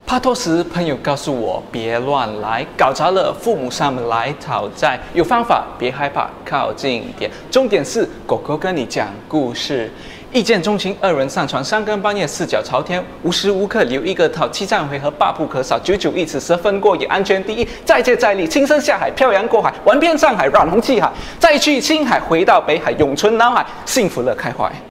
拍拖时，朋友告诉我别乱来，搞砸了父母上门来讨债。有方法，别害怕，靠近点。重点是狗狗跟你讲故事，一见钟情，二人上床，三更半夜四脚朝天，无时无刻留一个套，7战回合8不可少，久一次10分过也安全第一。再接再厉，亲身下海，漂洋过海，玩遍上海，染红气海，再去青海，回到北海，永存脑海，幸福乐开怀。